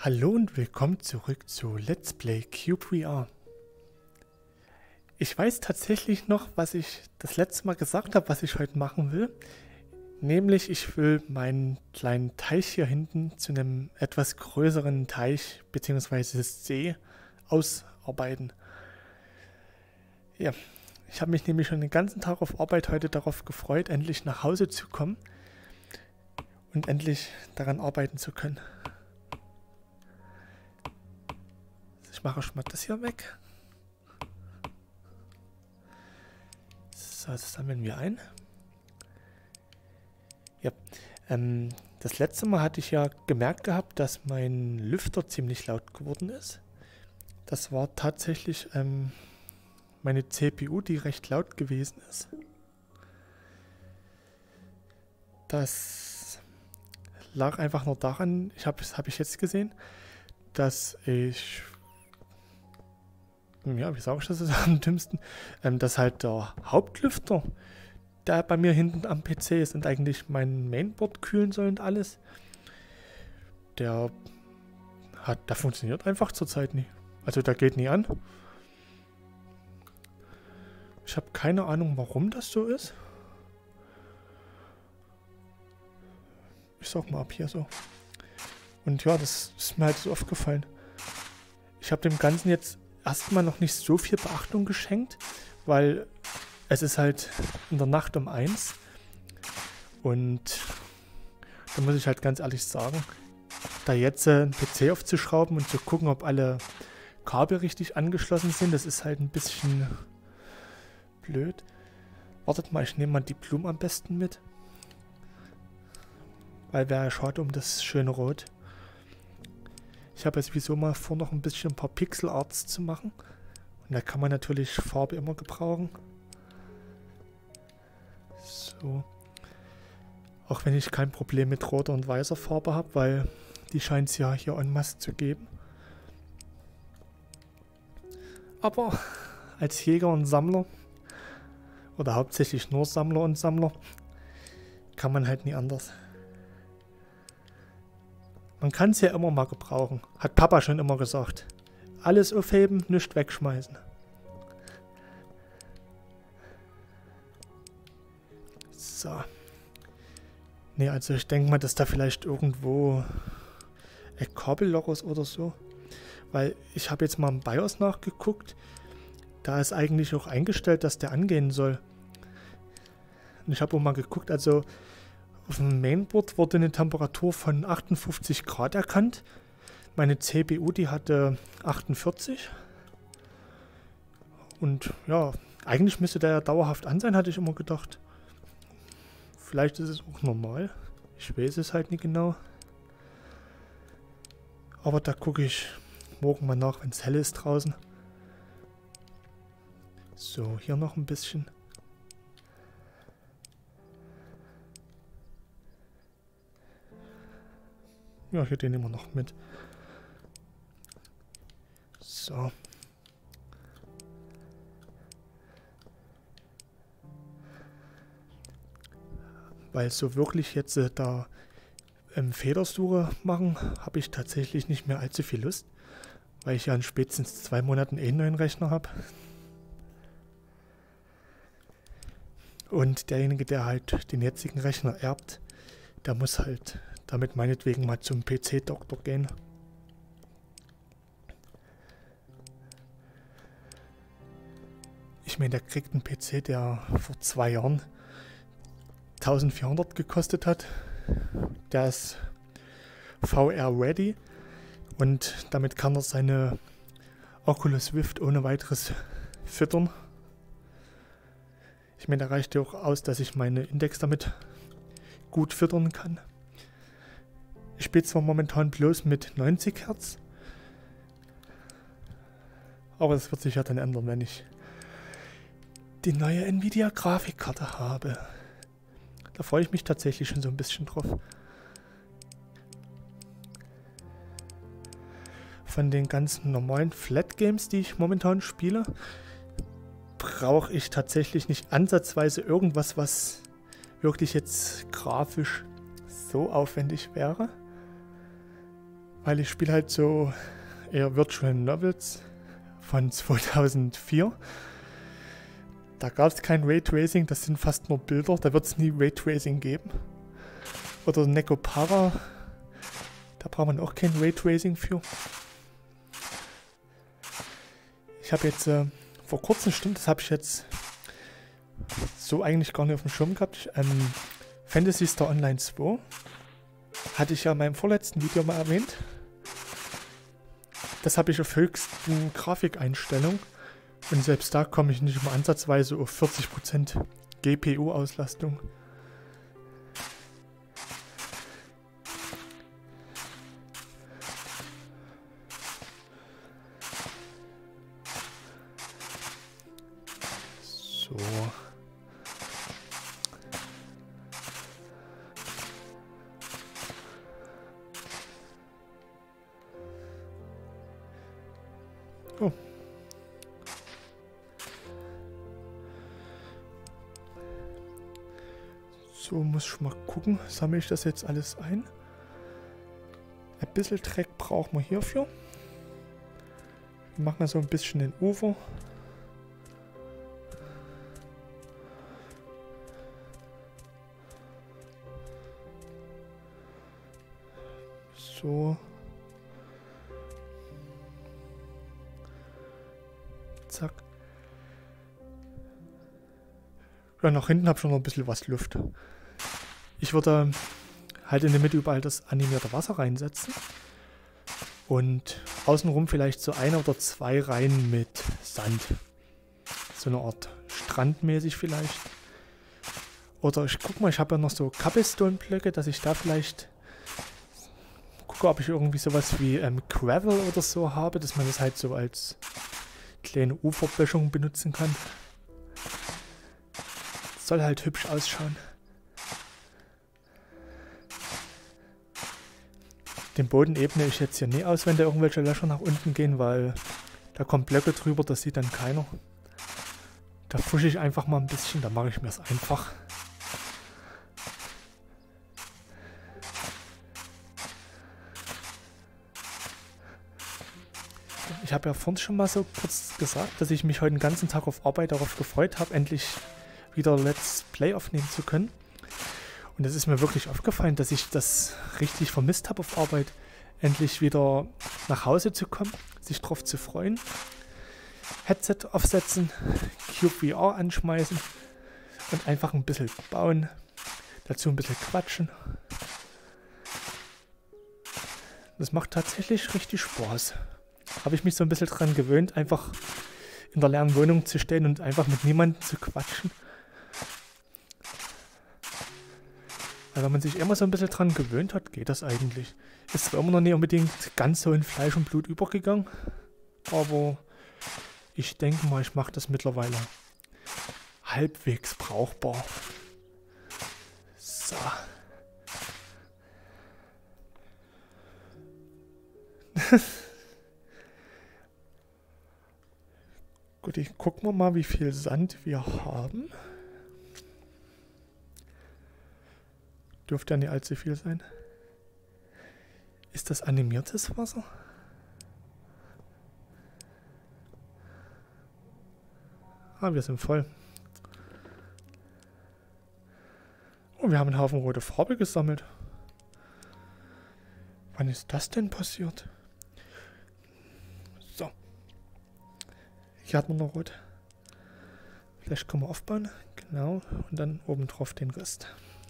Hallo und willkommen zurück zu Let's Play Cube VR. Ich weiß tatsächlich noch, was ich das letzte Mal gesagt habe, was ich heute machen will. Nämlich, ich will meinen kleinen Teich hier hinten zu einem etwas größeren Teich bzw. See ausarbeiten. Ja, ich habe mich nämlich schon den ganzen Tag auf Arbeit heute darauf gefreut, endlich nach Hause zu kommen und endlich daran arbeiten zu können. Ich mache schon mal das hier weg. So, das sammeln wir ein. Ja, das letzte Mal hatte ich ja gemerkt gehabt, dass mein Lüfter ziemlich laut geworden ist. Das war tatsächlich meine CPU, die recht laut gewesen ist. Das lag einfach nur daran, das habe ich jetzt gesehen, dass ich, ja, wie sage ich das jetzt am dümmsten, dass halt der Hauptlüfter, der bei mir hinten am PC ist und eigentlich mein Mainboard kühlen soll und alles, der funktioniert einfach zurzeit nicht. Also der geht nie an. Ich habe keine Ahnung, warum das so ist. Ich sag mal ab hier so. Und ja, das ist mir halt so aufgefallen. Ich habe dem Ganzen jetzt erstmal noch nicht so viel Beachtung geschenkt, weil es ist halt in der Nacht um 1 und da muss ich halt ganz ehrlich sagen, da jetzt einen PC aufzuschrauben und zu gucken, ob alle Kabel richtig angeschlossen sind, das ist halt ein bisschen blöd. Wartet mal, ich nehme mal die Blumen am besten mit, weil wäre schade um das schöne Rot. Ich habe jetzt sowieso mal vor, noch ein paar Pixel Arts zu machen. Und da kann man natürlich Farbe immer gebrauchen. So. Auch wenn ich kein Problem mit roter und weißer Farbe habe, weil die scheint es ja hier en masse zu geben. Aber als Jäger und Sammler, oder hauptsächlich nur Sammler und Sammler, kann man halt nie anders. Man kann es ja immer mal gebrauchen. Hat Papa schon immer gesagt. Alles aufheben, nichts wegschmeißen. So. Ne, also ich denke mal, dass da vielleicht irgendwo ein Kabelloch ist oder so. Weil ich habe jetzt mal im BIOS nachgeguckt. Da ist eigentlich auch eingestellt, dass der angehen soll. Und ich habe auch mal geguckt, also auf dem Mainboard wurde eine Temperatur von 58 Grad erkannt. Meine CPU, die hatte 48. Und ja, eigentlich müsste der ja dauerhaft an sein, hatte ich immer gedacht. Vielleicht ist es auch normal. Ich weiß es halt nicht genau. Aber da gucke ich morgen mal nach, wenn es hell ist draußen. So, hier noch ein bisschen. Ja, hier den nehmen wir noch mit. So. Weil so wirklich jetzt da Federsuche machen, habe ich tatsächlich nicht mehr allzu viel Lust. Weil ich ja in spätestens 2 Monaten einen neuen Rechner habe. Und derjenige, der halt den jetzigen Rechner erbt, der muss halt damit meinetwegen mal zum PC-Doktor gehen. Ich meine, der kriegt einen PC, der vor 2 Jahren 1400 gekostet hat. Der ist VR-ready und damit kann er seine Oculus Rift ohne weiteres füttern. Ich meine, da reicht ja auch aus, dass ich meine Index damit gut füttern kann. Ich spiele zwar momentan bloß mit 90 Hertz, aber das wird sich ja dann ändern, wenn ich die neue Nvidia Grafikkarte habe. Da freue ich mich tatsächlich schon so ein bisschen drauf. Von den ganzen normalen Flat Games, die ich momentan spiele, brauche ich tatsächlich nicht ansatzweise irgendwas, was wirklich jetzt grafisch so aufwendig wäre. weil ich spiele halt so eher Virtual Novels von 2004. Da gab es kein Raytracing, das sind fast nur Bilder, da wird es nie Raytracing geben. Oder Necopara, da braucht man auch kein Raytracing für. Ich habe jetzt vor kurzem, stimmt, das habe ich jetzt so eigentlich gar nicht auf dem Schirm gehabt. Phantasy Star Online 2 hatte ich ja in meinem vorletzten Video mal erwähnt. Das habe ich auf höchsten Grafikeinstellung und selbst da komme ich nicht mal ansatzweise auf 40% GPU-Auslastung. So. Oh. So, muss ich mal gucken. Sammle ich das jetzt alles ein? Ein bisschen Dreck brauchen wir hierfür. Wir machen da so ein bisschen den Ufer. So. Zack. Ja, nach hinten habe ich schon noch ein bisschen was Luft. Ich würde halt in der Mitte überall das animierte Wasser reinsetzen. Und außenrum vielleicht so 1 oder 2 Reihen mit Sand. So eine Art Strandmäßig vielleicht. Oder ich guck mal, ich habe ja noch so Cobblestone-Blöcke, dass ich da vielleicht gucke, ob ich irgendwie sowas wie Gravel oder so habe, dass man das halt so als kleine Uferböschung benutzen kann. Soll halt hübsch ausschauen. Den Boden ebne ich jetzt hier nie aus, wenn da irgendwelche Löcher nach unten gehen, weil da kommen Blöcke drüber, das sieht dann keiner. Da fusche ich einfach mal ein bisschen, da mache ich mir es einfach. Ich habe ja vorhin schon mal so kurz gesagt, dass ich mich heute den ganzen Tag auf Arbeit darauf gefreut habe, endlich wieder Let's Play aufnehmen zu können. Und es ist mir wirklich aufgefallen, dass ich das richtig vermisst habe auf Arbeit, endlich wieder nach Hause zu kommen, sich drauf zu freuen, Headset aufsetzen, Cube VR anschmeißen und einfach ein bisschen bauen, dazu ein bisschen quatschen. Das macht tatsächlich richtig Spaß. Habe ich mich so ein bisschen dran gewöhnt, einfach in der leeren Wohnung zu stehen und einfach mit niemandem zu quatschen. Weil wenn man sich immer so ein bisschen dran gewöhnt hat, geht das eigentlich. Ist zwar immer noch nicht unbedingt ganz so in Fleisch und Blut übergegangen, aber ich denke mal, ich mache das mittlerweile halbwegs brauchbar. So. Gut, ich gucken wir mal, wie viel Sand wir haben. Dürfte ja nicht allzu viel sein. Ist das animiertes Wasser? Ah, wir sind voll. Oh, wir haben einen Haufen rote Farbe gesammelt. Wann ist das denn passiert? So. Hier hat man noch rot. Vielleicht können wir aufbauen. Genau. Und dann oben drauf den Rest.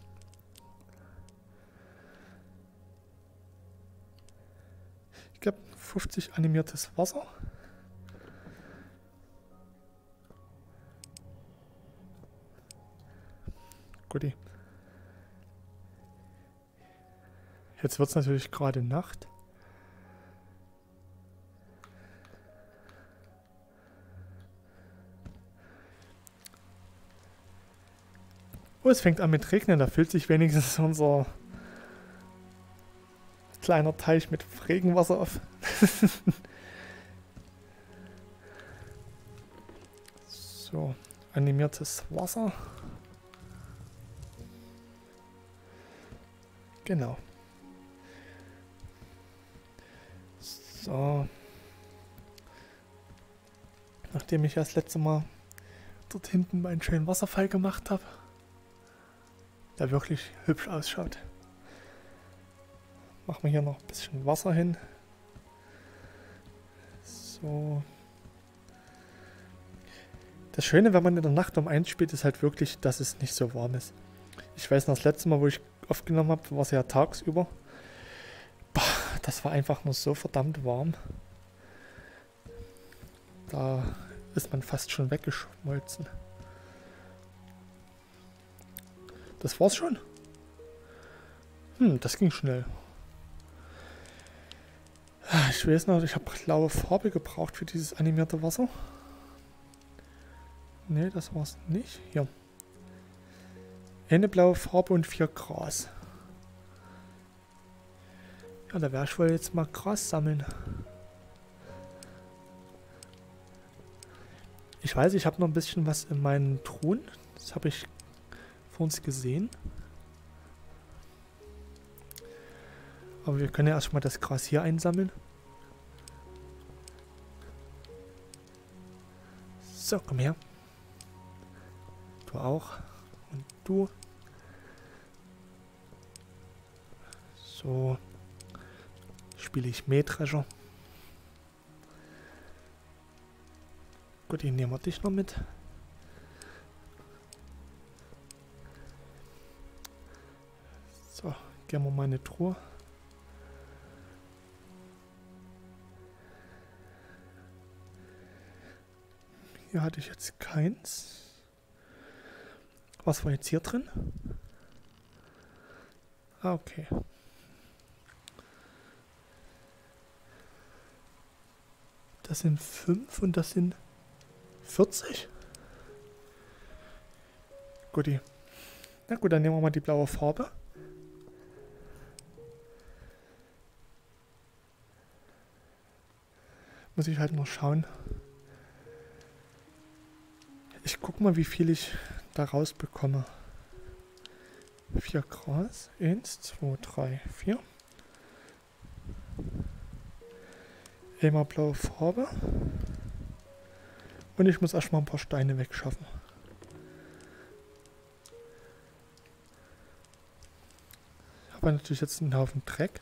Ich glaube 50 animiertes Wasser. Guti. Jetzt wird es natürlich gerade Nacht. Oh, es fängt an mit Regnen. Da füllt sich wenigstens unser kleiner Teich mit Regenwasser auf. So, animiertes Wasser. Genau. So. Nachdem ich das letzte Mal dort hinten meinen schönen Wasserfall gemacht habe, der wirklich hübsch ausschaut. Machen wir hier noch ein bisschen Wasser hin. So. Das Schöne, wenn man in der Nacht um 1 spielt, ist halt wirklich, dass es nicht so warm ist. Ich weiß noch, das letzte Mal, wo ich aufgenommen habe, war es ja tagsüber. Boah, das war einfach nur so verdammt warm. Da ist man fast schon weggeschmolzen. Das war's schon. Das ging schnell. Ich weiß noch, ich habe blaue Farbe gebraucht für dieses animierte Wasser. Ne, das war's nicht. Hier. Eine blaue Farbe und 4 Gras. Ja, da werde ich wohl jetzt mal Gras sammeln. Ich weiß, ich habe noch ein bisschen was in meinen Truhen. Das habe ich vor uns gesehen. Aber wir können ja erstmal das Gras hier einsammeln. So, komm her. Du auch. Und du. So. Spiele ich Mähdrescher. Gut, den nehmen wir dich noch mit. So, gehen wir mal in eine Truhe. Hier hatte ich jetzt keins. Was war jetzt hier drin? Ah, okay. Das sind 5 und das sind 40. Guti. Na gut, dann nehmen wir mal die blaue Farbe. Muss ich halt noch schauen. Ich guck mal, wie viel ich da rausbekomme. 4 Gras. 1, 2, 3, 4. Einmal blaue Farbe. Und ich muss erstmal ein paar Steine wegschaffen. Ich habe natürlich jetzt einen Haufen Dreck.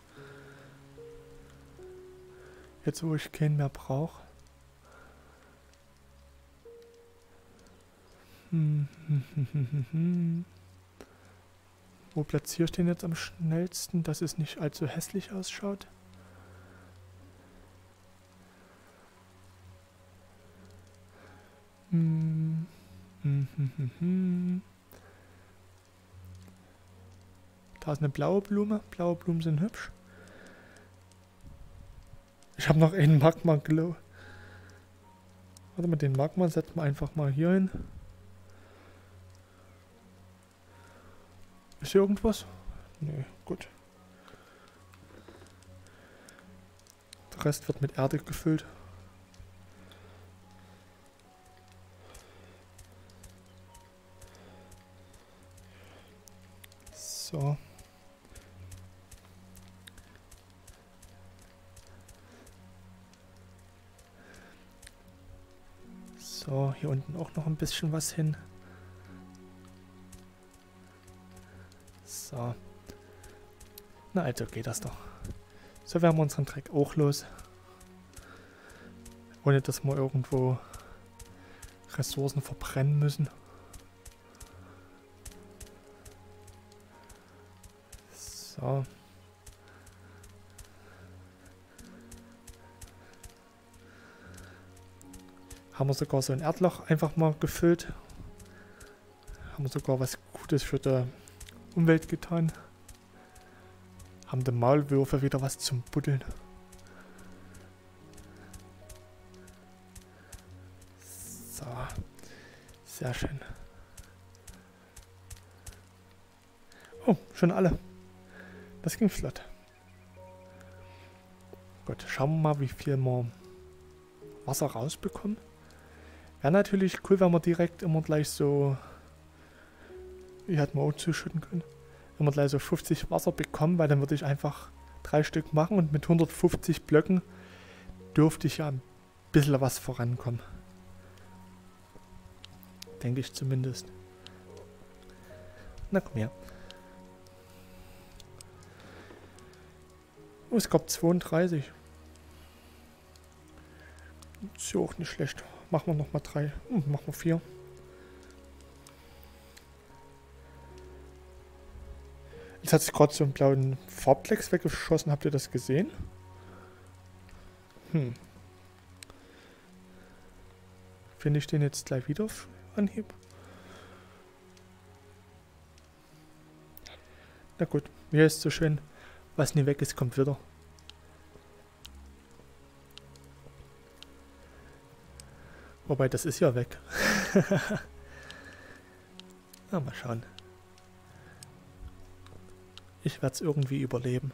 Jetzt, wo ich keinen mehr brauche. Wo platziere ich den jetzt am schnellsten, dass es nicht allzu hässlich ausschaut? Da ist eine blaue Blume. Blaue Blumen sind hübsch. Ich habe noch einen Magma Glow. Warte mal, den Magma setzen wir einfach mal hier hin. Ist hier irgendwas? Nee, gut. Der Rest wird mit Erde gefüllt. So. So, hier unten auch noch ein bisschen was hin. So. Na also geht das doch. So werden wir unseren Dreck auch los. Ohne dass wir irgendwo Ressourcen verbrennen müssen. So. Haben wir sogar so ein Erdloch einfach mal gefüllt. Haben wir sogar was Gutes für die Umwelt getan. Haben die Maulwürfe wieder was zum Buddeln. So. Sehr schön. Oh, schon alle. Das ging flott. Gut, schauen wir mal, wie viel wir Wasser rausbekommen. Wäre natürlich cool, wenn wir direkt immer gleich so, wie hätten wir auch zuschütten können, wenn wir gleich so 50 Wasser bekommen, weil dann würde ich einfach 3 Stück machen und mit 150 Blöcken dürfte ich ja ein bisschen was vorankommen. Denke ich zumindest. Na komm her. Oh, es gab 32. Ist ja auch nicht schlecht. Machen wir nochmal 3. Machen wir 4. Jetzt hat sich gerade so einen blauen Farbklecks weggeschossen. Habt ihr das gesehen? Finde ich den jetzt gleich wieder auf Anhieb? Na gut, wie heißt es so schön? Was nie weg ist, kommt wieder. Wobei, das ist ja weg. Na, mal schauen. Ich werde es irgendwie überleben.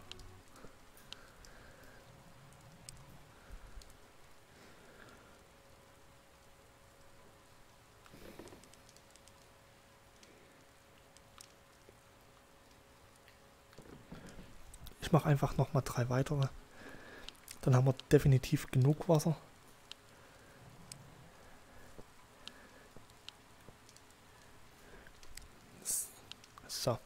Ich mache einfach nochmal 3 weitere. Dann haben wir definitiv genug Wasser. So.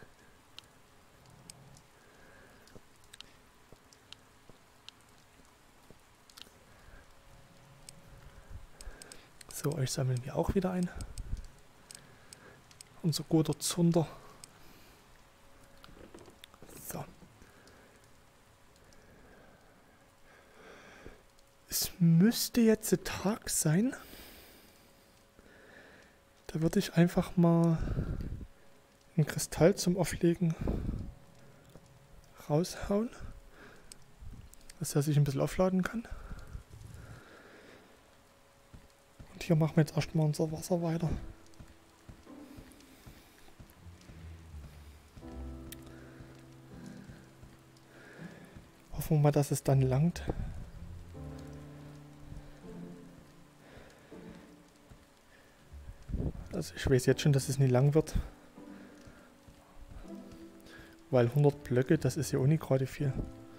So, euch sammeln wir auch wieder ein. Unser guter Zunder. So. Es müsste jetzt der Tag sein. Da würde ich einfach mal ein Kristall zum Auflegen raushauen, dass er sich ein bisschen aufladen kann. Und hier machen wir jetzt erstmal unser Wasser weiter. Hoffen wir mal, dass es dann langt. Also ich weiß jetzt schon, dass es nie lang wird. Weil 100 Blöcke, das ist ja auch nicht gerade viel.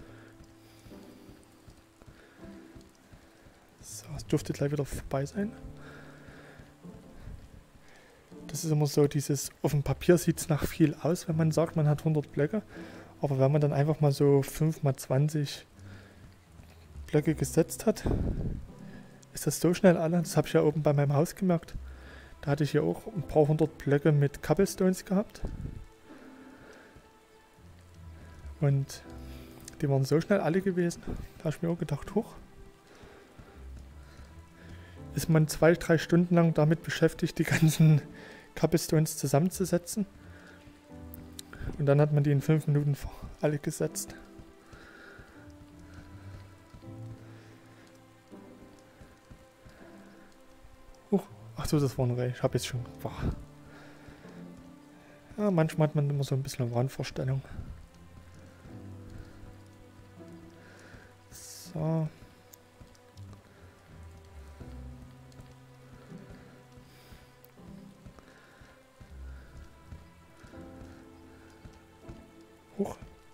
So, es dürfte gleich wieder vorbei sein. Das ist immer so, dieses, auf dem Papier sieht es nach viel aus, wenn man sagt, man hat 100 Blöcke. Aber wenn man dann einfach mal so 5 mal 20 Blöcke gesetzt hat, ist das so schnell alle. Das habe ich ja oben bei meinem Haus gemerkt. Da hatte ich ja auch ein paar 100 Blöcke mit Cobblestones gehabt. Und die waren so schnell alle gewesen. Da habe ich mir auch gedacht, hoch. Ist man 2-3 Stunden lang damit beschäftigt, die ganzen Cobblestones zusammenzusetzen. Und dann hat man die in 5 Minuten alle gesetzt. Ach so, das war ein Reh. Ich habe jetzt schon... Boah. Ja, manchmal hat man immer so ein bisschen eine Wahnvorstellung. So. Hoch.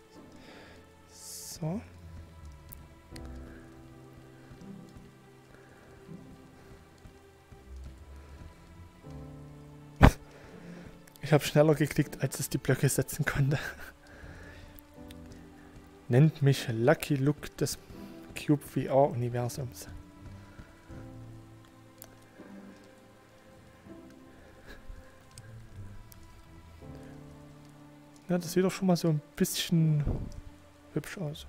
So. Ich habe schneller geklickt, als es die Blöcke setzen konnte. Nennt mich Lucky Luke des Cube VR Universums. Ja, das sieht doch schon mal so ein bisschen hübsch aus.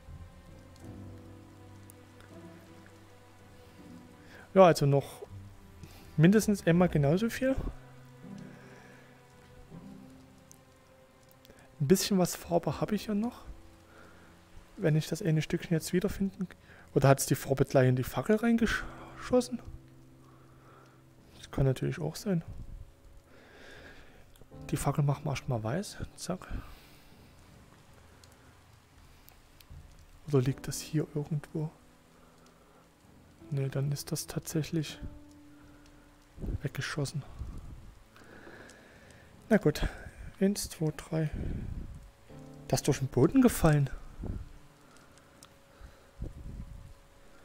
Ja, also noch mindestens einmal genauso viel. Ein bisschen was Farbe habe ich ja noch. Wenn ich das eine Stückchen jetzt wiederfinden. Oder hat es die Farbe gleich in die Fackel reingeschossen? Das kann natürlich auch sein. Die Fackel machen wir erstmal weiß. Zack. Oder liegt das hier irgendwo? Ne, dann ist das tatsächlich weggeschossen. Na gut. 1, 2, 3. Das ist durch den Boden gefallen.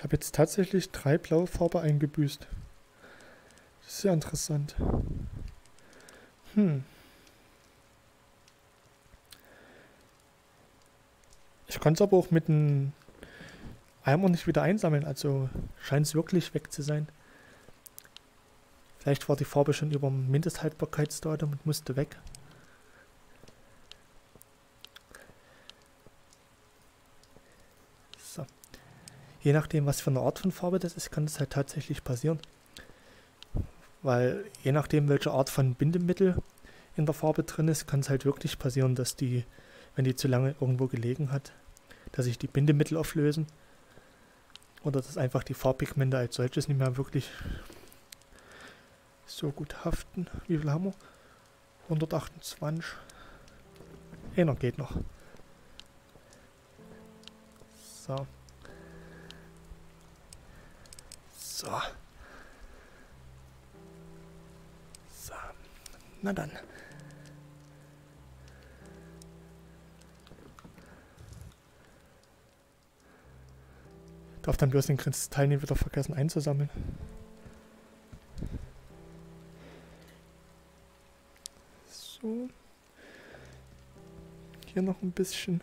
habe jetzt tatsächlich 3 blaue Farbe eingebüßt. Das ist sehr interessant. Ich konnte es aber auch mit einem Eimer nicht wieder einsammeln, also scheint es wirklich weg zu sein. Vielleicht war die Farbe schon über dem Mindesthaltbarkeitsdatum und musste weg. So. Je nachdem, was für eine Art von Farbe das ist, kann das halt tatsächlich passieren. Weil je nachdem, welche Art von Bindemittel in der Farbe drin ist, kann es halt wirklich passieren, dass die, wenn die zu lange irgendwo gelegen hat, dass sich die Bindemittel auflösen. Oder dass einfach die Farbpigmente als solches nicht mehr wirklich so gut haften. Wie viel haben wir? 128. Einer geht noch. So. So. So. Na dann. Darf dann bloß den Kristall nicht wieder vergessen einzusammeln. So. Hier noch ein bisschen.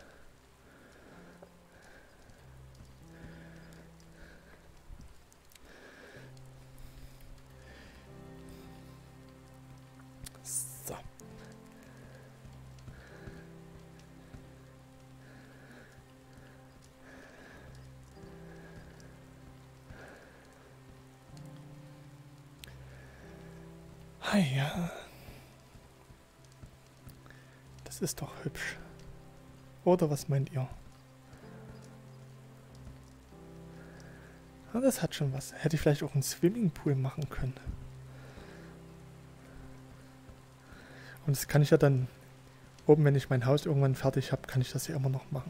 So. Ah ja. Das ist doch hübsch. Oder was meint ihr? Ah, das hat schon was. Hätte ich vielleicht auch einen Swimmingpool machen können. Und das kann ich ja dann oben, wenn ich mein Haus irgendwann fertig habe, kann ich das ja immer noch machen.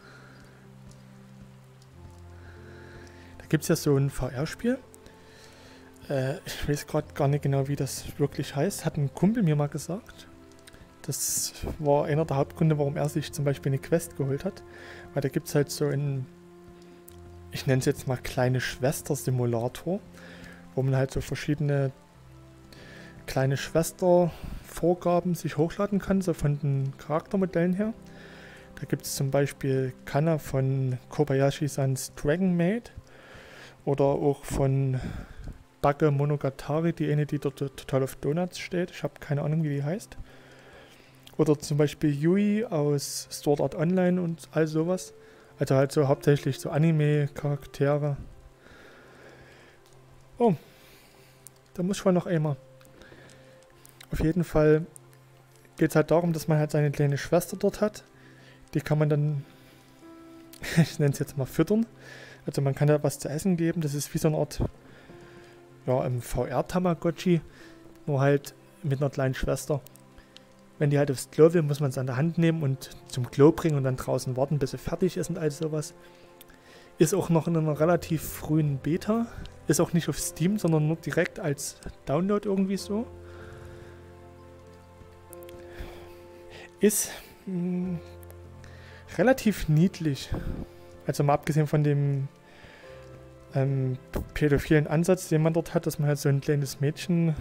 Da gibt es ja so ein VR-Spiel. Ich weiß gerade gar nicht genau, wie das wirklich heißt. Hat ein Kumpel mir mal gesagt. Das war einer der Hauptgründe, warum er sich zum Beispiel eine Quest geholt hat. Weil da gibt es halt so einen, ich nenne es jetzt mal kleine Schwester-Simulator, wo man halt so verschiedene kleine Schwester-Vorgaben sich hochladen kann, so von den Charaktermodellen her. Da gibt es zum Beispiel Kana von Kobayashi-sans Dragon Maid oder auch von Bake Monogatari, die eine, die dort total auf Donuts steht. Ich habe keine Ahnung, wie die heißt. Oder zum Beispiel Yui aus Sword Art Online und all sowas. Also halt so hauptsächlich so Anime-Charaktere. Oh, da muss ich wohl noch einmal. Auf jeden Fall geht es halt darum, dass man halt seine kleine Schwester dort hat. Die kann man dann, ich nenne es jetzt mal füttern. Also man kann da was zu essen geben. Das ist wie so eine Art, ja, im VR-Tamagotchi. Nur halt mit einer kleinen Schwester. Wenn die halt aufs Klo will, muss man es an der Hand nehmen und zum Klo bringen und dann draußen warten, bis sie fertig ist und all sowas. Ist auch noch in einer relativ frühen Beta. Ist auch nicht auf Steam, sondern nur direkt als Download irgendwie so. Ist relativ niedlich. Also mal abgesehen von dem pädophilen Ansatz, den man dort hat, dass man halt so ein kleines Mädchen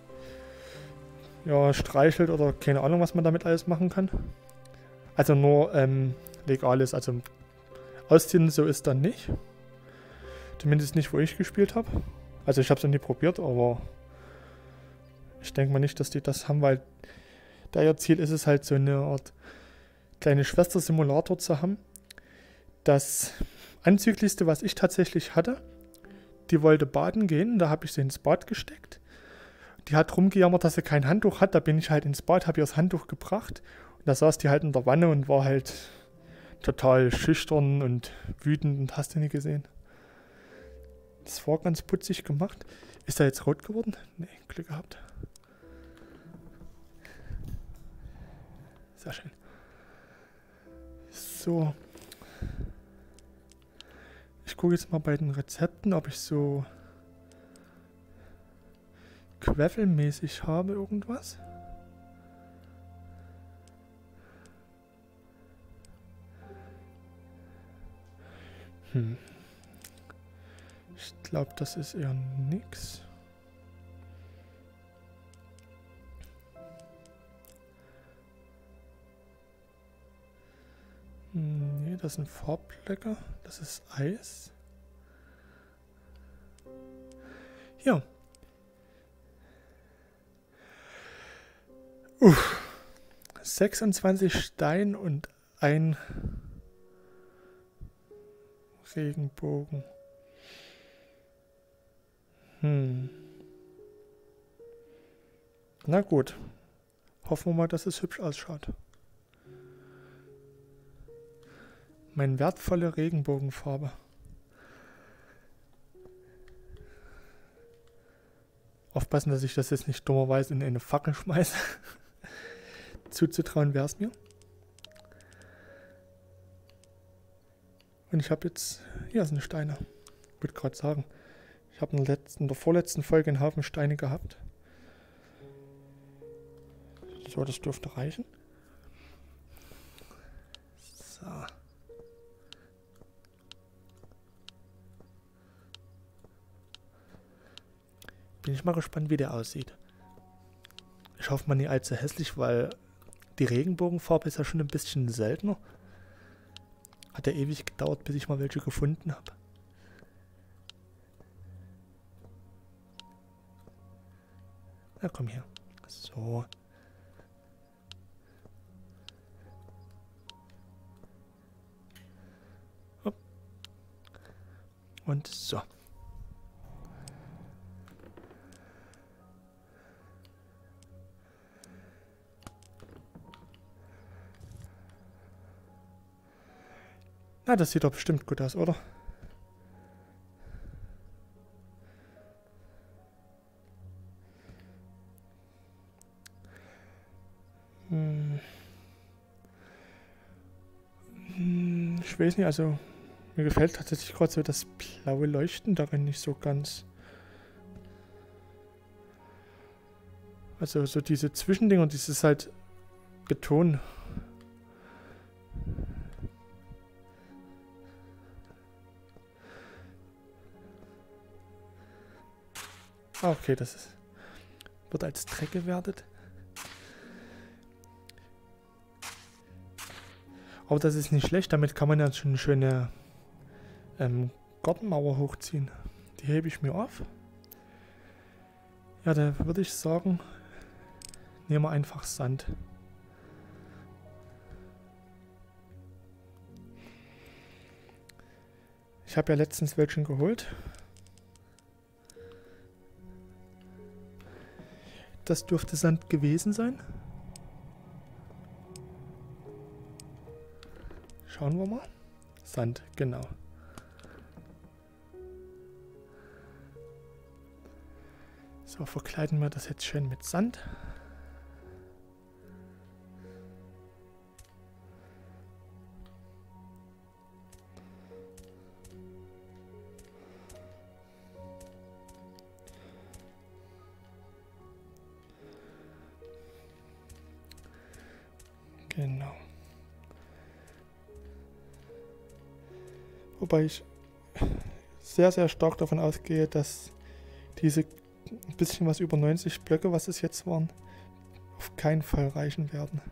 ja, streichelt oder keine Ahnung, was man damit alles machen kann. Also nur legal ist. Also ausziehen so ist dann nicht. Zumindest nicht, wo ich gespielt habe. Also ich habe es noch nie probiert, aber ich denke mal nicht, dass die das haben, weil ihr Ziel ist es halt so eine Art kleine Schwester-Simulator zu haben. Das Anzüglichste, was ich tatsächlich hatte, die wollte baden gehen, da habe ich sie ins Bad gesteckt. Die hat rumgejammert, dass sie kein Handtuch hat. Da bin ich halt ins Bad, habe ihr das Handtuch gebracht. Und da saß die halt in der Wanne und war halt total schüchtern und wütend und hast du nie gesehen. Das war ganz putzig gemacht. Ist er jetzt rot geworden? Nee, Glück gehabt. Sehr schön. So. Ich gucke jetzt mal bei den Rezepten, ob ich so Queffelmäßig habe irgendwas. glaube, das ist eher nix. Nee, das sind Farbblöcke. Das ist Eis. Ja. 26 Stein und ein Regenbogen. Na gut. Hoffen wir mal, dass es hübsch ausschaut. Meine wertvolle Regenbogenfarbe. Aufpassen, dass ich das jetzt nicht dummerweise in eine Fackel schmeiße. Zuzutrauen wäre es mir. Und ich habe jetzt... Hier sind Steine. Ich würde gerade sagen. Ich habe in der vorletzten Folge einen Haufen Steine gehabt. So, das dürfte reichen. So. Bin ich mal gespannt, wie der aussieht. Ich hoffe mal nicht allzu hässlich, weil die Regenbogenfarbe ist ja schon ein bisschen seltener. Hat ja ewig gedauert, bis ich mal welche gefunden habe. Na komm her. So. Hopp. Und so. Na, das sieht doch bestimmt gut aus, oder? Ich weiß nicht, also mir gefällt tatsächlich gerade so das blaue Leuchten darin nicht so ganz. Also so diese Zwischendinger, dieses halt Beton. Ah, okay, wird als Dreck gewertet. Aber das ist nicht schlecht, damit kann man ja schon eine schöne Gartenmauer hochziehen. Die hebe ich mir auf. Ja, da würde ich sagen, nehmen wir einfach Sand. Ich habe ja letztens welchen geholt. Das dürfte Sand gewesen sein. Schauen wir mal. Sand, genau. So, verkleiden wir das jetzt schön mit Sand. Genau. Wobei ich sehr, sehr stark davon ausgehe, dass diese ein bisschen was über 90 Blöcke, was es jetzt waren, auf keinen Fall reichen werden.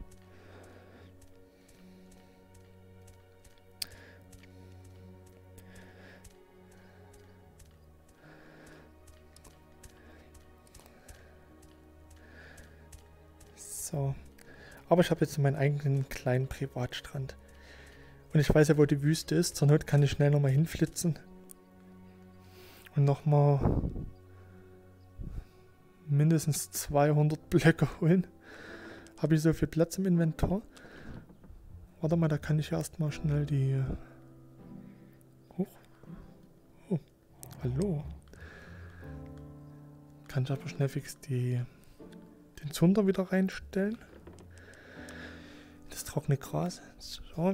So. Aber ich habe jetzt meinen eigenen kleinen Privatstrand. Und ich weiß ja, wo die Wüste ist. Zur Not kann ich schnell nochmal hinflitzen. Und nochmal mindestens 200 Blöcke holen. Habe ich so viel Platz im Inventar? Warte mal, da kann ich erstmal schnell die... Hoch. Oh, hallo. Kann ich aber schnell fix den Zunder wieder reinstellen. Das trockene Gras. So.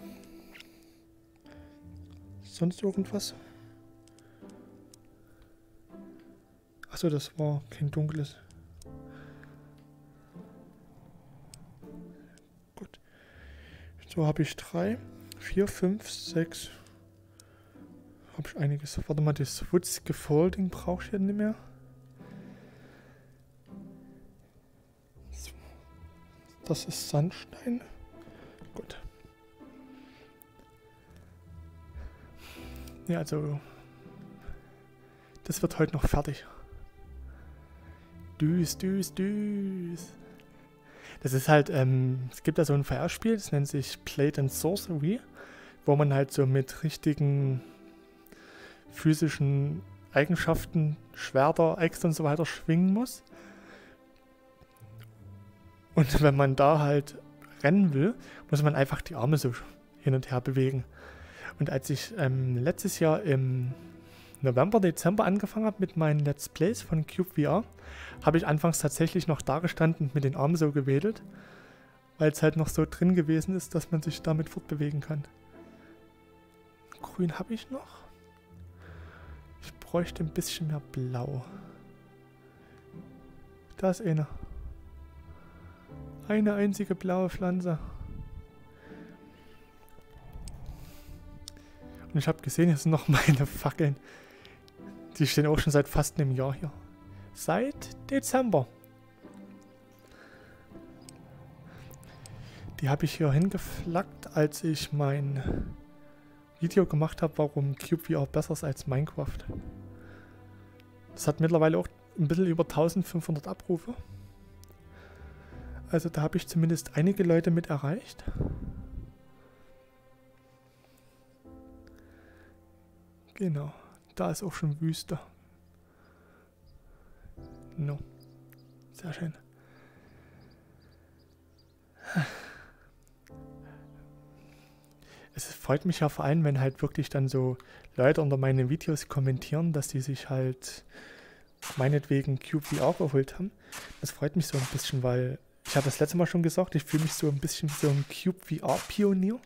Sonst irgendwas? Achso, das war kein dunkles. Gut. So habe ich 3, 4, 5, 6. Habe ich einiges. Warte mal, das Woods Gefolding brauche ich ja nicht mehr. Das ist Sandstein. Gut. Ja, also das wird heute noch fertig. Düs. Das ist halt, es gibt da so ein VR-Spiel, das nennt sich Blade and Sorcery, wo man halt so mit richtigen physischen Eigenschaften, Schwerter, Äxte und so weiter schwingen muss. Und wenn man da halt rennen will, muss man einfach die Arme so hin und her bewegen. Und als ich letztes Jahr im November, Dezember angefangen habe mit meinen Let's Plays von CubeVR, habe ich anfangs tatsächlich noch da gestanden und mit den Armen so gewedelt, weil es halt noch so drin gewesen ist, dass man sich damit fortbewegen kann. Grün habe ich noch. Ich bräuchte ein bisschen mehr Blau. Da ist eine. Eine einzige blaue Pflanze. Und ich habe gesehen, hier sind noch meine Fackeln. Die stehen auch schon seit fast einem Jahr hier. Seit Dezember. Die habe ich hier hingeflaggt, als ich mein Video gemacht habe, warum CubeVR besser ist als Minecraft. Das hat mittlerweile auch ein bisschen über 1500 Abrufe. Also da habe ich zumindest einige Leute mit erreicht. Genau, da ist auch schon Wüste. No. Sehr schön. Es freut mich ja vor allem, wenn halt wirklich dann so Leute unter meinen Videos kommentieren, dass die sich halt meinetwegen CubeVR geholt haben. Das freut mich so ein bisschen, weil ich habe das letzte Mal schon gesagt, ich fühle mich so ein bisschen wie so ein CubeVR-Pionier.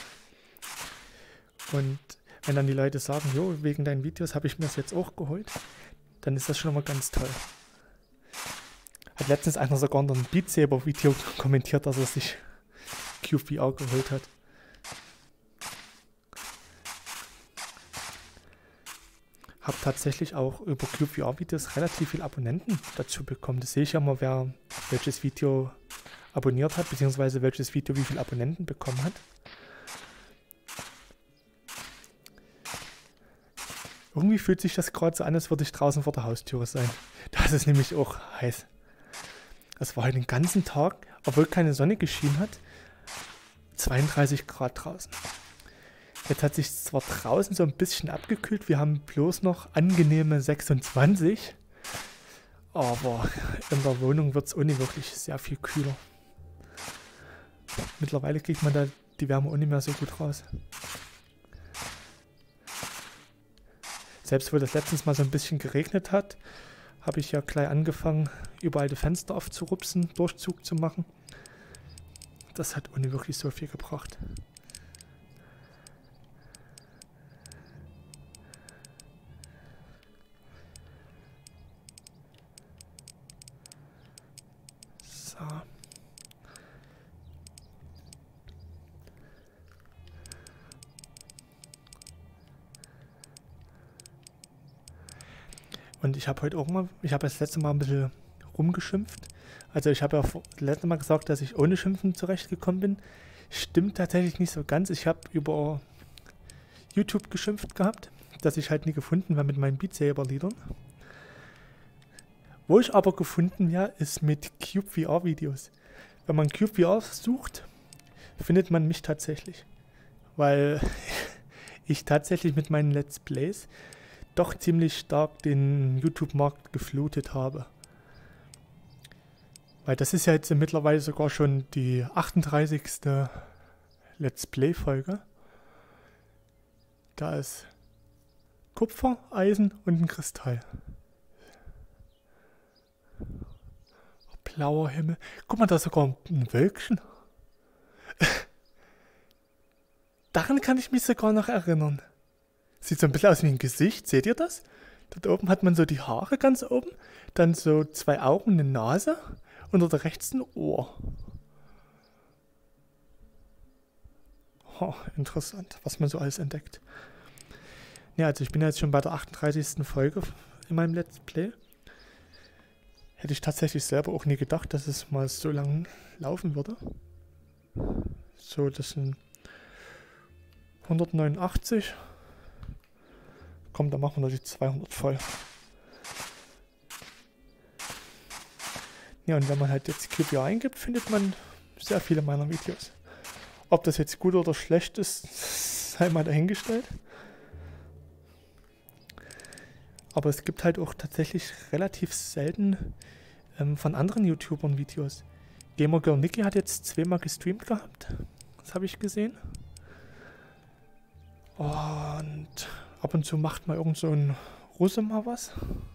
Und wenn dann die Leute sagen, jo, wegen deinen Videos habe ich mir das jetzt auch geholt, dann ist das schon mal ganz toll. Hat letztens einer sogar unter ein Beat Saber Video kommentiert, dass er sich CubeVR geholt hat. Habe tatsächlich auch über CubeVR-Videos relativ viele Abonnenten dazu bekommen. Das sehe ich ja mal, wer welches Video abonniert hat, beziehungsweise welches Video wie viele Abonnenten bekommen hat. Irgendwie fühlt sich das gerade so an, als würde ich draußen vor der Haustüre sein. Das ist nämlich auch heiß. Es war heute den ganzen Tag, obwohl keine Sonne geschienen hat, 32 Grad draußen. Jetzt hat sich zwar draußen so ein bisschen abgekühlt, wir haben bloß noch angenehme 26, aber in der Wohnung wird es ohne wirklich sehr viel kühler. Mittlerweile kriegt man da die Wärme auch nicht mehr so gut raus. Selbst wo das letztens mal so ein bisschen geregnet hat, habe ich ja gleich angefangen, überall die Fenster aufzurupsen, Durchzug zu machen. Das hat ohne wirklich so viel gebracht. So. Und ich habe heute auch mal, ich habe das letzte Mal ein bisschen rumgeschimpft. Also ich habe ja das letzte Mal gesagt, dass ich ohne Schimpfen zurechtgekommen bin. Stimmt tatsächlich nicht so ganz. Ich habe über YouTube geschimpft gehabt, dass ich halt nie gefunden war mit meinen Beat Saber Liedern. Wo ich aber gefunden wäre, ist mit CubeVR Videos. Wenn man CubeVR sucht, findet man mich tatsächlich. Weil ich tatsächlich mit meinen Let's Plays doch ziemlich stark den YouTube-Markt geflutet habe. Weil das ist ja jetzt mittlerweile sogar schon die 38. Let's Play-Folge. Da ist Kupfer, Eisen und ein Kristall. Blauer Himmel. Guck mal, da ist sogar ein Wölkchen. Daran kann ich mich sogar noch erinnern. Sieht so ein bisschen aus wie ein Gesicht, seht ihr das? Dort oben hat man so die Haare ganz oben, dann so 2 Augen, eine Nase und dort rechts ein Ohr. Oh, interessant, was man so alles entdeckt. Ja, also ich bin jetzt schon bei der 38. Folge in meinem Let's Play. Hätte ich tatsächlich selber auch nie gedacht, dass es mal so lang laufen würde. So, das sind 189. Komm, dann machen wir noch die 200 voll. Ja, und wenn man halt jetzt QBR eingibt, findet man sehr viele meiner Videos. Ob das jetzt gut oder schlecht ist, sei mal dahingestellt. Aber es gibt halt auch tatsächlich relativ selten von anderen YouTubern Videos. Gamer Girl Nikki hat jetzt zweimal gestreamt gehabt. Das habe ich gesehen. Und ab und zu macht mal irgend so ein Russe mal was.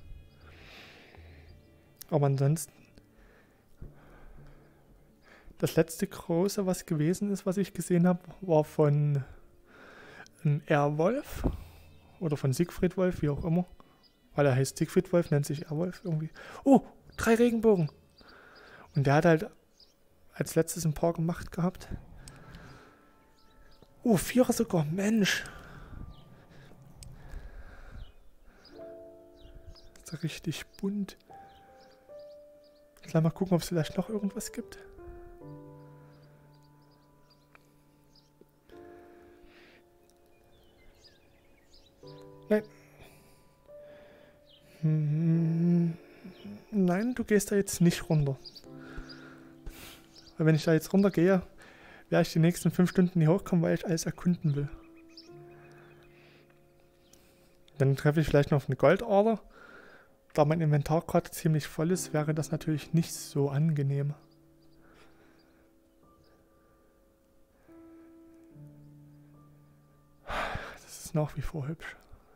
Aber ansonsten, das letzte große, was gewesen ist, was ich gesehen habe, war von Airwolf oder von Siegfried Wolf, wie auch immer. Weil er heißt Siegfried Wolf, nennt sich Airwolf irgendwie. Oh, 3 Regenbogen. Und der hat halt als letztes ein paar gemacht gehabt. Oh, 4 sogar, Mensch. Das ist richtig bunt. Gleich mal gucken, ob es vielleicht noch irgendwas gibt. Nein. Nein, du gehst da jetzt nicht runter. Weil wenn ich da jetzt runter gehe, werde ich die nächsten 5 Stunden nicht hochkommen, weil ich alles erkunden will. Dann treffe ich vielleicht noch auf eine Goldader. Da mein Inventar gerade ziemlich voll ist, wäre das natürlich nicht so angenehm. Das ist nach wie vor hübsch.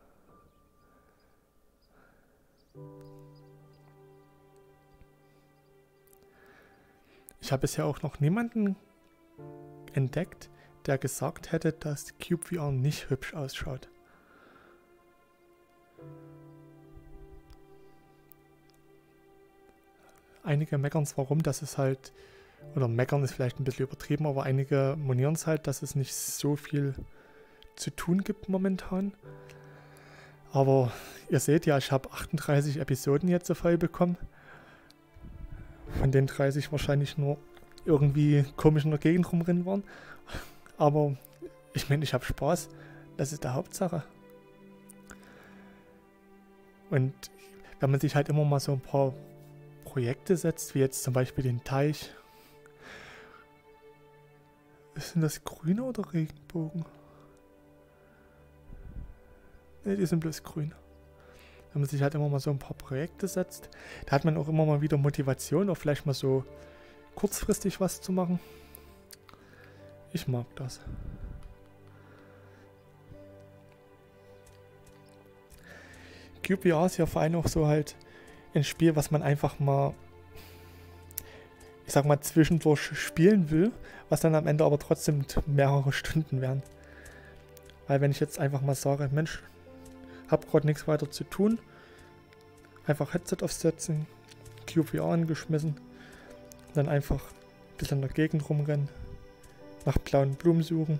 Ich habe bisher auch noch niemanden entdeckt, der gesagt hätte, dass CubeVR nicht hübsch ausschaut. Einige meckern es warum, dass es halt, oder meckern ist vielleicht ein bisschen übertrieben, aber einige monieren es halt, dass es nicht so viel zu tun gibt momentan. Aber ihr seht ja, ich habe 38 Episoden jetzt so voll bekommen. Von den 30 wahrscheinlich nur irgendwie komisch in der Gegend rumrennen waren. Aber ich meine, ich habe Spaß. Das ist die Hauptsache. Und wenn man sich halt immer mal so ein paar Projekte setzt, wie jetzt zum Beispiel den Teich. Ist denn das grüne oder Regenbogen? Ne, die sind bloß grün. Wenn man sich halt immer mal so ein paar Projekte setzt, da hat man auch immer mal wieder Motivation, auch vielleicht mal so kurzfristig was zu machen. Ich mag das. QBR ist ja vor allem auch so halt ein Spiel, was man einfach mal, ich sag mal, zwischendurch spielen will, was dann am Ende aber trotzdem mehrere Stunden werden. Weil wenn ich jetzt einfach mal sage, Mensch, hab gerade nichts weiter zu tun, einfach Headset aufsetzen, QBR angeschmissen, dann einfach ein bisschen in der Gegend rumrennen, nach blauen Blumen suchen.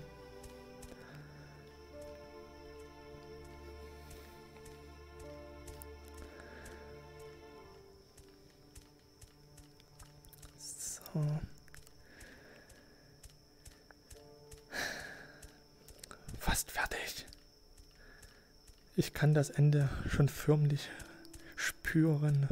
So. Fast fertig. Ich kann das Ende schon förmlich spüren.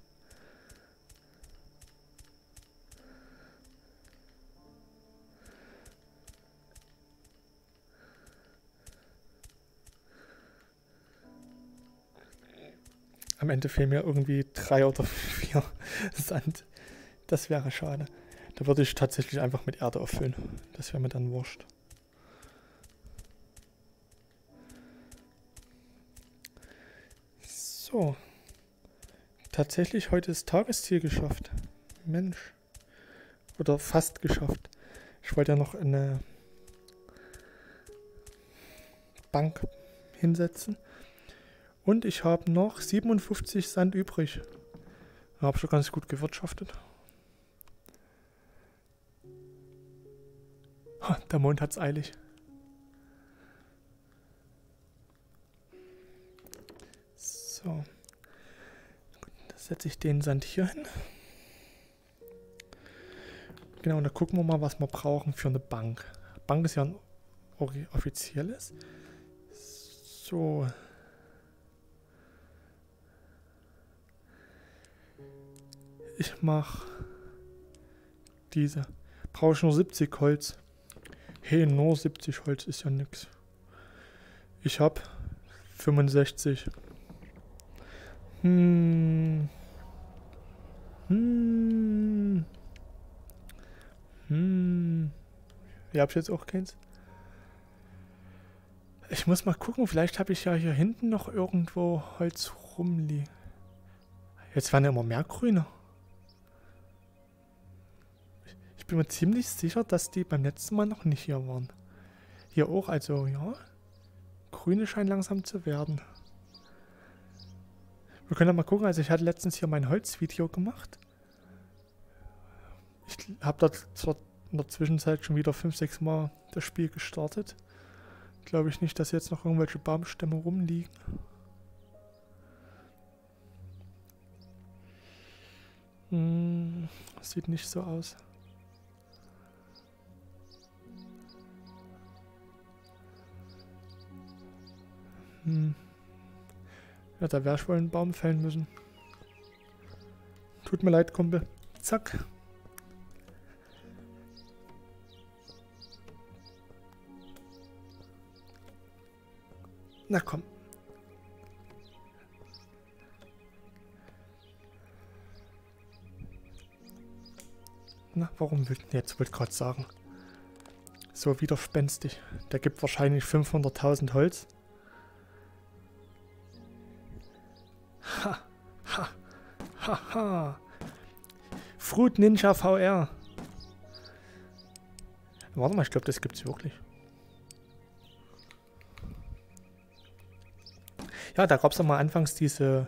Am Ende fehlen mir irgendwie 3 oder 4 Sand. Das wäre schade. Da würde ich tatsächlich einfach mit Erde auffüllen. Das wäre mir dann wurscht. So. Tatsächlich heute das Tagesziel geschafft. Mensch. Oder fast geschafft. Ich wollte ja noch eine Bank hinsetzen. Und ich habe noch 57 Sand übrig. Da habe ich schon ganz gut gewirtschaftet. Der Mond hat's eilig. So. Gut, dann setze ich den Sand hier hin. Genau, und dann gucken wir mal, was wir brauchen für eine Bank. Bank ist ja ein offizielles. So. Ich mache diese. Brauche ich nur 70 Holz. Hey, nur 70 Holz ist ja nix. Ich habe 65. Hier habe ich jetzt auch keins. Ich muss mal gucken, vielleicht habe ich ja hier hinten noch irgendwo Holz rumliegen. Jetzt werden ja immer mehr Grüne. Ich bin mir ziemlich sicher, dass die beim letzten Mal noch nicht hier waren. Hier auch, also ja. Grüne scheinen langsam zu werden. Wir können ja mal gucken, also ich hatte letztens hier mein Holzvideo gemacht. Ich habe dort zwar in der Zwischenzeit schon wieder 5-6 Mal das Spiel gestartet. Glaube ich nicht, dass jetzt noch irgendwelche Baumstämme rumliegen. Sieht nicht so aus. Ja, da werde ich wohl einen Baum fällen müssen. Tut mir leid, Kumpel. Zack. Na komm. Na, warum will jetzt wollte ich gerade sagen. So widerspenstig. Der gibt wahrscheinlich 500.000 Holz. Ha, ha, ha, ha. Fruit Ninja VR. Warte mal, ich glaube, das gibt's wirklich. Ja, da gab es ja mal anfangs diese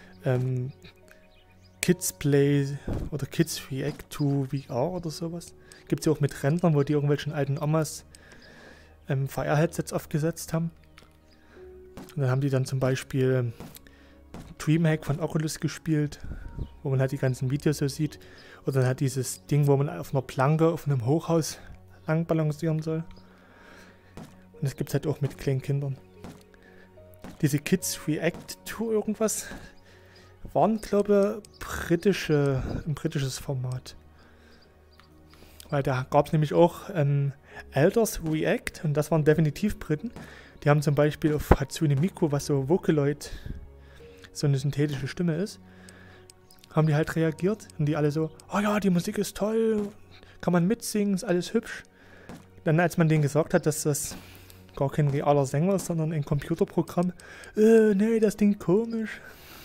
Kids Play oder Kids React to VR oder sowas. Gibt es ja auch mit Rentnern, wo die irgendwelchen alten Omas VR-Headsets aufgesetzt haben. Und dann haben die dann zum Beispiel Dreamhack von Oculus gespielt, wo man halt die ganzen Videos so sieht. Oder dann hat dieses Ding, wo man auf einer Planke auf einem Hochhaus lang balancieren soll. Und das gibt es halt auch mit kleinen Kindern. Diese Kids React to irgendwas waren, glaube ich, ein britisches Format. Weil da gab es nämlich auch Elders React und das waren definitiv Briten. Die haben zum Beispiel auf Hatsune Miku, was so Vocaloid, so eine synthetische Stimme ist, haben die halt reagiert und die alle so, oh ja, die Musik ist toll, kann man mitsingen, ist alles hübsch. Dann als man denen gesagt hat, dass das gar kein realer Sänger ist, sondern ein Computerprogramm, nee, das klingt komisch.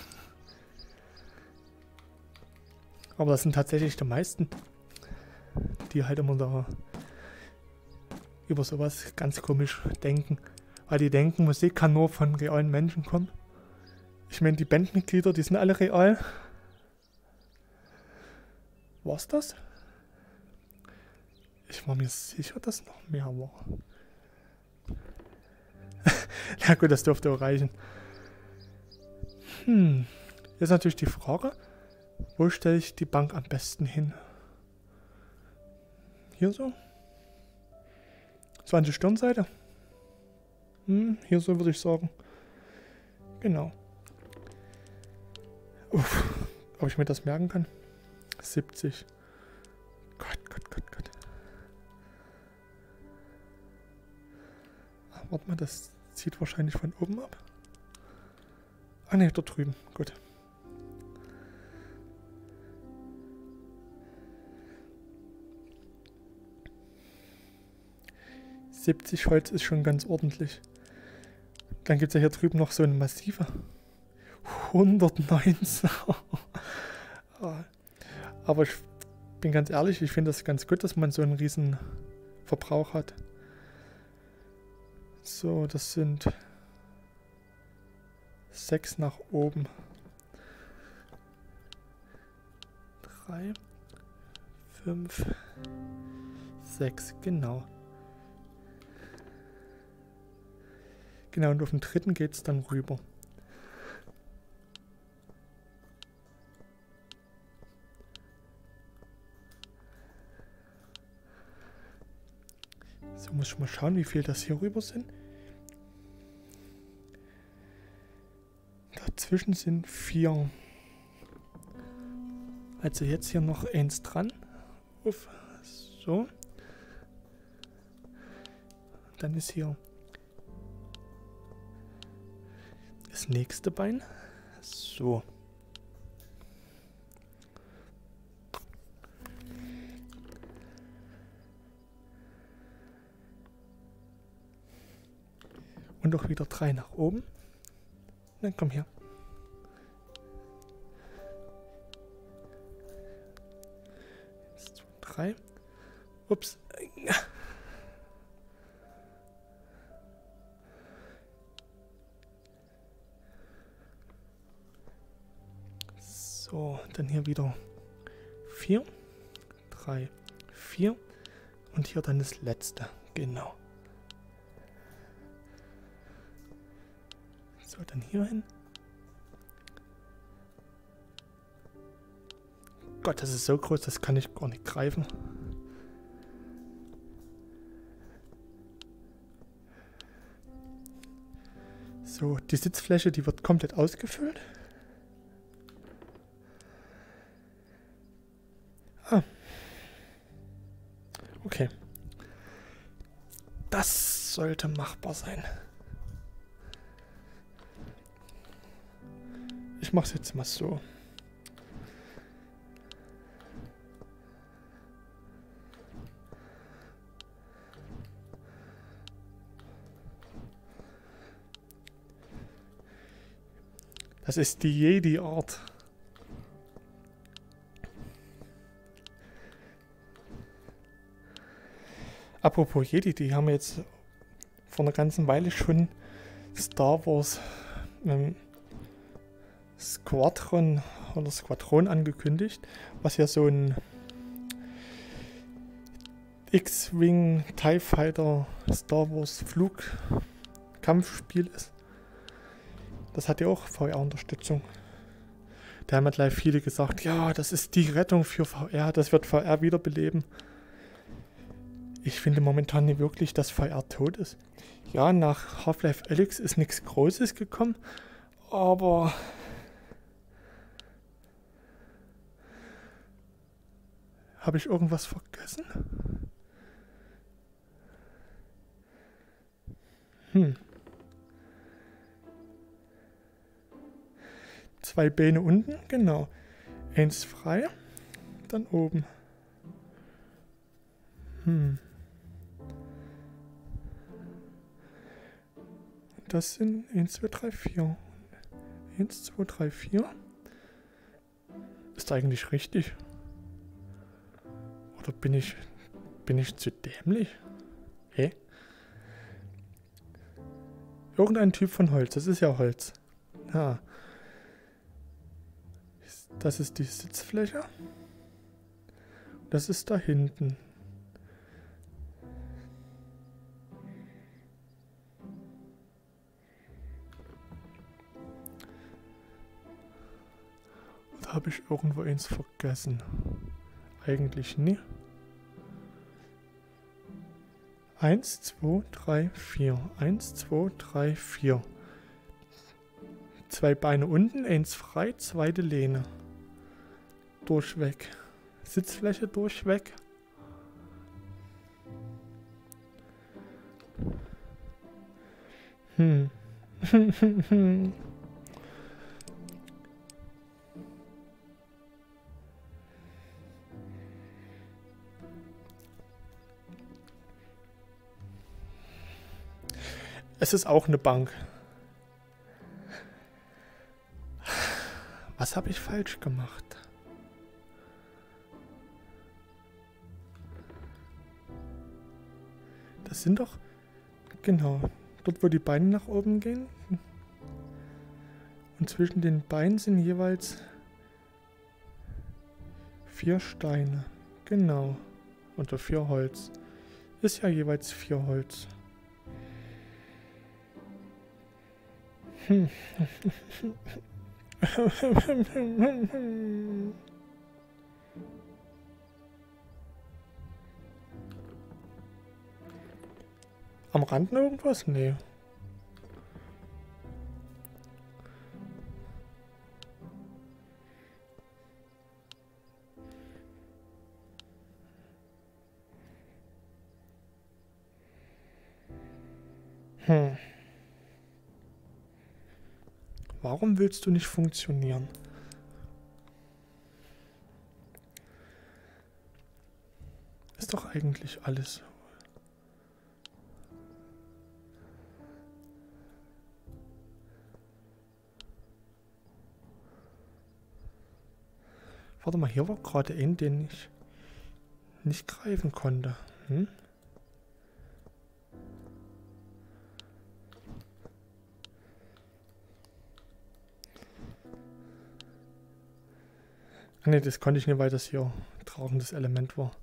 Aber das sind tatsächlich die meisten, die halt immer da über sowas ganz komisch denken. Weil die denken, Musik kann nur von realen Menschen kommen. Ich meine, die Bandmitglieder, die sind alle real. War's das? Ich war mir sicher, dass noch mehr war. Na gut, das dürfte auch reichen. Jetzt natürlich die Frage, wo stelle ich die Bank am besten hin? Hier so? 20 Stirnseite? Hier so würde ich sagen. Genau. Uff, ob ich mir das merken kann? 70. Gott. Warte mal, das zieht wahrscheinlich von oben ab. Ah ne, dort drüben. Gut. $70 Holz ist schon ganz ordentlich. Dann gibt es ja hier drüben noch so eine massive. 119. Aber ich bin ganz ehrlich, ich finde das ganz gut, dass man so einen riesen Verbrauch hat. So, das sind 6 nach oben. 3, 5, 6, genau. Genau, und auf den dritten geht es dann rüber. So, muss ich mal schauen, wie viel das hier rüber sind. Dazwischen sind 4. Also jetzt hier noch 1 dran. Uff. So. Dann ist hier das nächste Bein. So. Und auch wieder 3 nach oben. Dann komm her. Eins, zwei, 3. Ups. So, dann hier wieder 4, 3, 4 und hier dann das letzte. Genau. So, dann hier hin. Gott, das ist so groß, das kann ich gar nicht greifen. So, die Sitzfläche, die wird komplett ausgefüllt. Ah. Okay. Das sollte machbar sein. Ich mache es jetzt mal so. Das ist die Jedi-Art. Apropos Jedi, die haben jetzt vor einer ganzen Weile schon Star Wars Squadron oder Squadron angekündigt, was ja so ein X-Wing TIE Fighter Star Wars Flugkampfspiel ist. Das hat ja auch VR-Unterstützung. Da haben ja gleich viele gesagt, ja, das ist die Rettung für VR, das wird VR wiederbeleben. Ich finde momentan nicht wirklich, dass VR tot ist. Ja, nach Half-Life Alyx ist nichts Großes gekommen, aber habe ich irgendwas vergessen? 2 Beine unten, genau. 1 frei, dann oben. Das sind 1, 2, 3, 4. 1, 2, 3, 4. Ist eigentlich richtig? Oder bin ich zu dämlich? Hä? Irgendein Typ von Holz. Das ist ja Holz. Ja. Das ist die Sitzfläche. Das ist da hinten. Oder habe ich irgendwo eins vergessen? Eigentlich nie. 1, 2, 3, 4. 1, 2, 3, 4. 2 Beine unten, 1 frei, zweite Lehne. Durchweg. Sitzfläche durchweg. Es ist auch eine Bank. Was habe ich falsch gemacht? Das sind doch... Genau. Dort, wo die Beine nach oben gehen. Und zwischen den Beinen sind jeweils 4 Steine. Genau. Oder 4 Holz. Ist ja jeweils 4 Holz. am Rand irgendwas? Nee. Warum willst du nicht funktionieren? Ist doch eigentlich alles. Warte mal, hier war gerade ein, den ich nicht greifen konnte. Hm? Ne, das konnte ich nicht, weil das hier ein tragendes Element war.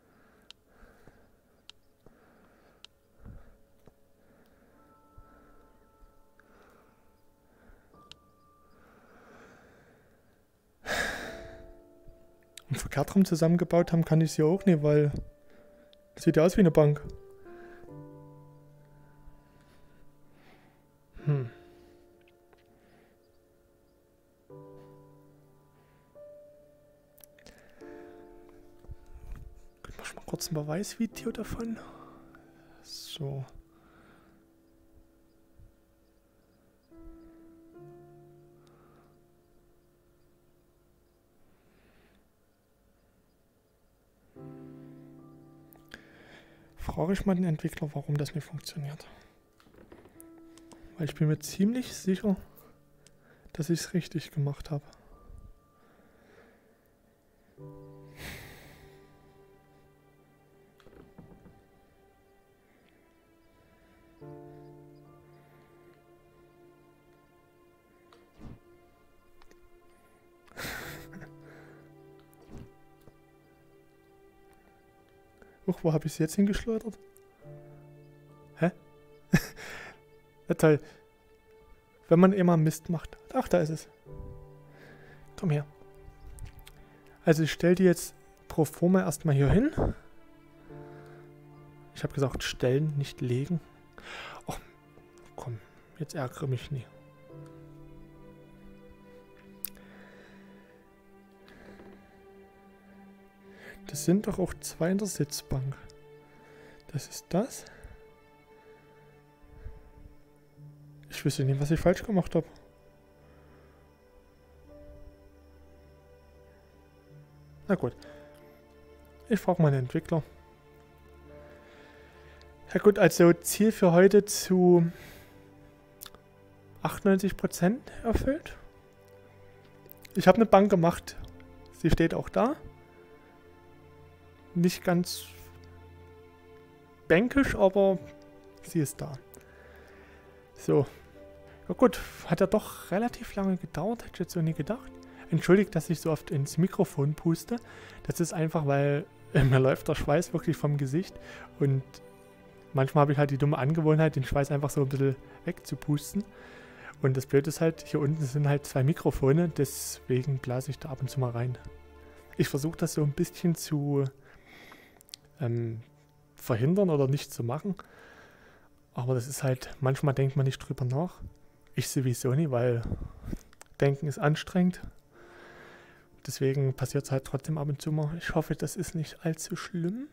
Und verkehrt rum zusammengebaut haben kann ich sie auch nicht, weil das sieht ja aus wie eine Bank. Kurz ein Beweisvideo davon. So. Frage ich mal den Entwickler, warum das nicht funktioniert. Weil ich bin mir ziemlich sicher, dass ich es richtig gemacht habe. Wo habe ich es jetzt hingeschleudert? Hä? Na toll. Wenn man immer Mist macht. Ach, da ist es. Komm her. Also ich stelle die jetzt pro forma erstmal hier hin. Ich habe gesagt stellen, nicht legen. Ach, komm. Jetzt ärgere mich nie. Das sind doch auch zwei in der Sitzbank. Das ist das. Ich wüsste nicht, was ich falsch gemacht habe. Na gut. Ich frage mal den Entwickler. Ja gut, also Ziel für heute zu 98% erfüllt. Ich habe eine Bank gemacht. Sie steht auch da. Nicht ganz bänkisch, aber sie ist da. So. Ja gut, hat ja doch relativ lange gedauert, hätte ich jetzt so nie gedacht. Entschuldigt, dass ich so oft ins Mikrofon puste. Das ist einfach, weil mir läuft der Schweiß wirklich vom Gesicht und manchmal habe ich halt die dumme Angewohnheit, den Schweiß einfach so ein bisschen wegzupusten. Und das Blöde ist halt, hier unten sind halt zwei Mikrofone, deswegen blase ich da ab und zu mal rein. Ich versuche das so ein bisschen zu verhindern oder nicht zu machen. Aber das ist halt, manchmal denkt man nicht drüber nach. Ich sowieso nicht, weil Denken ist anstrengend. Deswegen passiert es halt trotzdem ab und zu mal. Ich hoffe, das ist nicht allzu schlimm.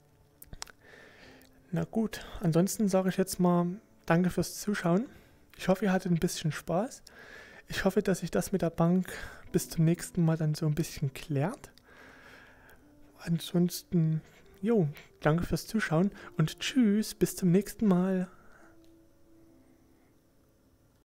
Na gut, ansonsten sage ich jetzt mal danke fürs Zuschauen. Ich hoffe, ihr hattet ein bisschen Spaß. Ich hoffe, dass sich das mit der Bank bis zum nächsten Mal dann so ein bisschen klärt. Ansonsten, jo, danke fürs Zuschauen und tschüss, bis zum nächsten Mal.